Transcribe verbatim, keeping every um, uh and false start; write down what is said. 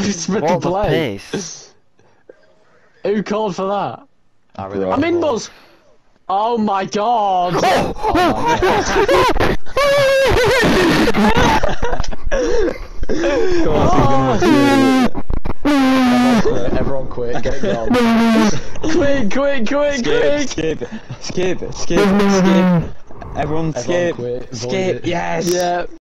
just meant to What the play. piss? Who called for that? I really I'm in, want Buzz! Oh my god! Everyone quit, get going. Quick, quick, quick, quick! Skip, skip, skip, skip, skip. Everyone Everyone skip, quit, void skip, it. yes! Yeah.